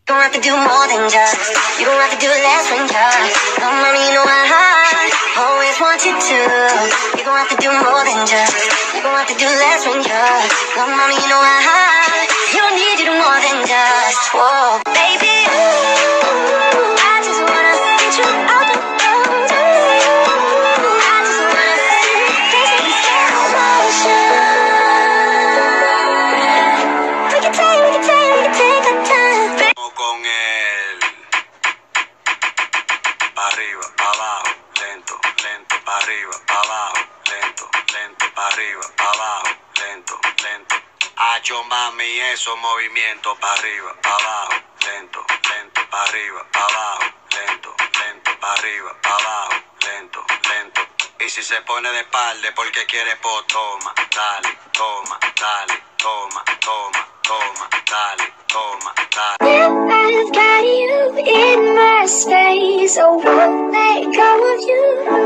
You don't have to do more than just. You don't have to do less than just. No, mommy, you know I always wanted to. You don't have to do more than just. You don't have to do less than just. No, mommy, you know I you don't need to do more than just. Whoa, baby, ooh, I just wanna get you out the door. I just wanna see you face in slow motion. We can take our time. Con él, pa' arriba, pa' abajo, lento, lento, pa' arriba, pa' abajo, lento, lento, pa' arriba, pa' abajo, lento, lento. Hacho mami, esos movimientos pa' arriba, pa' abajo, lento, lento, pa' arriba, pa' abajo, lento, lento, pa' arriba, pa' abajo, lento, lento. Y si se pone de espalda porque quiere, pues toma, dale, toma, dale, toma, toma, toma, dale, toma, dale. Now I've got you in my space, I won't let go of you.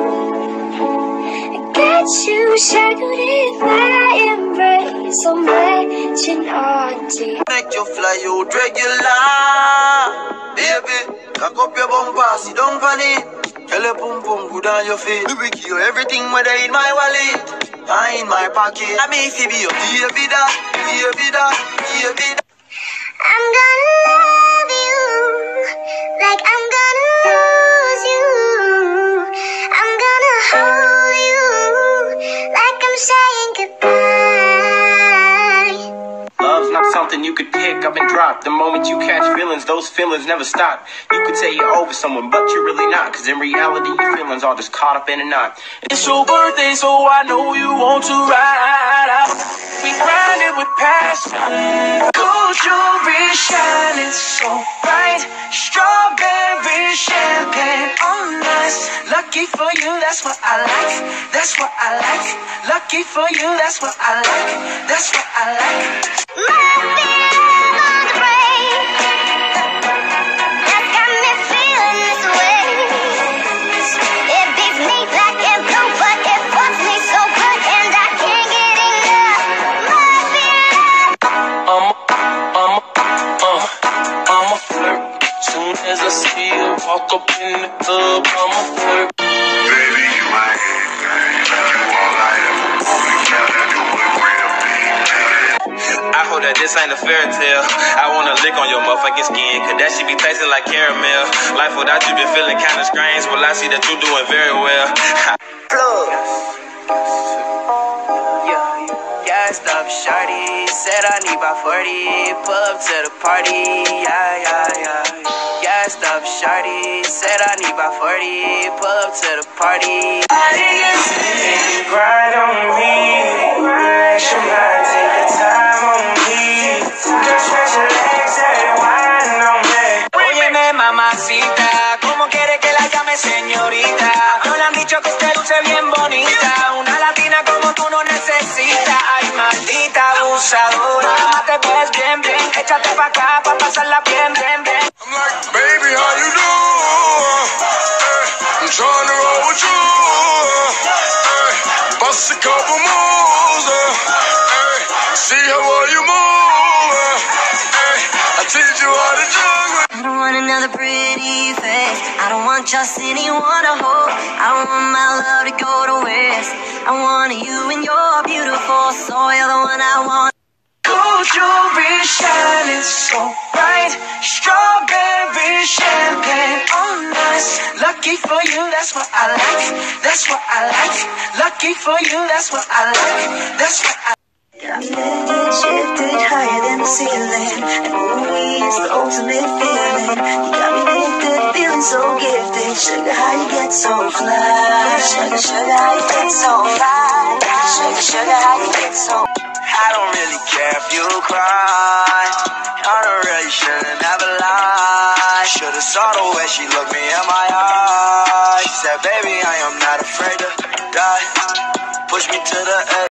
I got you shackled in my embrace, I'm latching on to you. Make you fly out regular, baby. Cock up your bumper, sit down for it. Tell your pum pum good on your feet. We will kill everything whether in my wallet or in my pocket. I mean, if you be your baby that, baby that, baby that. I'm gonna love you like I'm gonna lose you. I'm gonna hold you like I'm saying goodbye. Love's not something you could pick up and drop. The moment you catch feelings, those feelings never stop. You could say you're over someone, but you're really not. Cause in reality, your feelings are just caught up in a knot. It's your birthday, so I know you want to ride out. We grind it with passion. Gold jewelry shining so bright. Strawberry champagne on us. Lucky for you, that's what I like. That's what I like. Lucky for you, that's what I like. That's what I like. My feelings on the break, that's got me feeling this way. It beats me black and blue, but it wants me so good, and I can't get enough. My feelings. I'm a flirt. Soon as I see you walk up in the club, I'm a flirt. Baby, you my everything. You all I ever wanted. Gotta do it real big. I hope that this ain't a fairy tale. I wanna lick on your motherfucking skin, cause that shit be tasting like caramel. Life without you been feeling kinda strange. Well, I see that you doing very well. Gassed up shorty, said I need about 40. Pull up to the party, yeah, yeah, yeah. Gassed up shorty, said I need about 40. Pull up to the party. Grind on me, relax your mind, take your time on me. Just stretch your legs and wind on me. Óyeme, mamacita, ¿cómo quiere que la llame señorita? No le han dicho que usted luce bien bonita. Una latina como tú no necesita. Ay, maldita abusadora. Te ves bien, bien. Échate pa' acá pa' pasarla bien, bien, bien. I'm like, baby, how you do? I'm trying to roll with you. Bust a couple moves. See how well you move. I teach you how to juggle. I don't want another pretty face. I don't want just anyone to hold. I don't want my love to go to waste. I want you and your beautiful soul. You're the one I want. Gold jewelry shining so bright. Strawberry champagne on us. Lucky for you, that's what I like. That's what I like. Lucky for you, that's what I like. That's what I like. Got me shifted higher than the ceiling, and ooh, it's the ultimate feeling. You got me lifted, feeling so gifted. Sugar, how you get so fly? Sugar, sugar, how you get so fly? Sugar, sugar, how you get so. I don't really care if you cry. I don't really shouldn't ever lie. Should've saw the way she looked me in my eyes. She said, baby, I am not afraid to die. Push me to the edge.